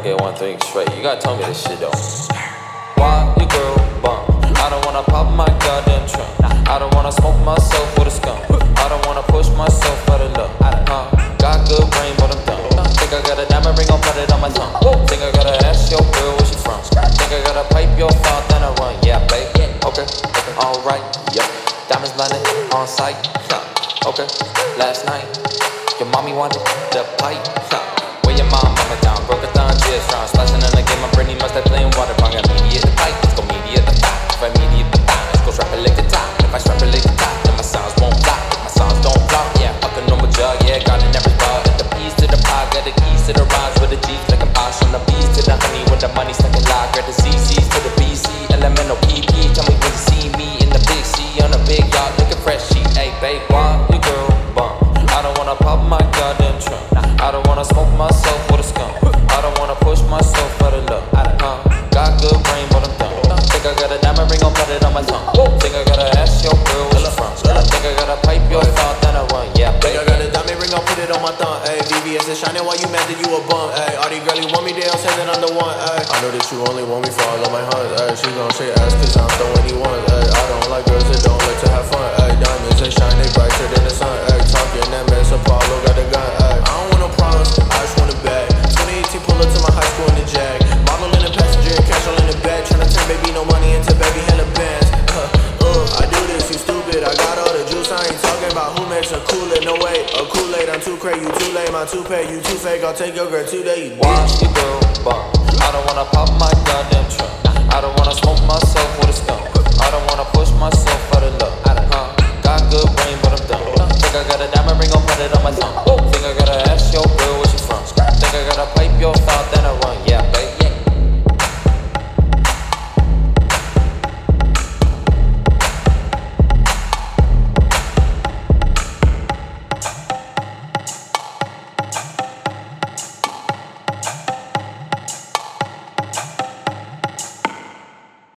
get one thing straight. You gotta tell me this shit though. Why your girl bump? I don't wanna pop my goddamn trunk. I don't wanna smoke myself with a skunk. I don't wanna push myself out of luck. Got good brain, but I'm dumb. Think I got a diamond ring, I'll put it on my tongue. Think I gotta ask your girl where she from. Think I gotta pipe your phone, then I run. Yeah, babe. Okay, alright. Yep. Diamonds blinded on sight. Okay, last night your mommy wanted the pipe. Where your mama down, broke it down, just strong. Splashing in the game, I'm pretty much that plain water. Bung immediate the pipe, let's go mediate the top. If I mediate the top, let's go strap it like the top. If I strap it like the top, then my sounds won't block. If my sounds don't block, yeah, fucking on my jug, yeah, got it in every spot. At the P's to the pie, got the keys to the rhymes with the G's like a posh. From the B's to the honey, with the money stuck in lock. Grab the CC's to the BC, elemental PP. Tell me when you see me in the big C on a big yacht, looking fresh. She, hey, babe, why your girl bump? I don't wanna pop my goddamn trunk. I don't wanna smoke myself with a skunk. I don't wanna push myself out of luck. Got good brain, but I'm dumb. Think I got a diamond ring, I'll put it on my tongue. Think I gotta ask your girl where she from. Think I gotta pipe your thought, then I run. Yeah, think I got a diamond ring, I'll put it on my thumb. Ayy, VVS is shining while you mad that you a bum. Ayy, all these girls you want me, they all say that I'm the one. Ayy, I know that you only want me for all of my hunts. Ayy, she gon' say ass cause I'm the one he wants. Ayy, I don't like girls that don't like to have fun. Ayy, diamonds they shine, they brighter than the sun. Ayy, talking that mess, Apollo got a gun. Ayy, I don't want no problems, I just want a bag. 2018 pull up to my high school in the Jag. Model in the passenger, cash all in the bag. Tryna turn baby no money into baby hella bands. I do this, you stupid, I got all the juice. I ain't talking about who makes a Kool-Aid. No way, a Kool-Aid, I'm too crazy, you too lame, I'm too paid, you too fake. I'll take your girl today, you bitch. Watch your girl bump.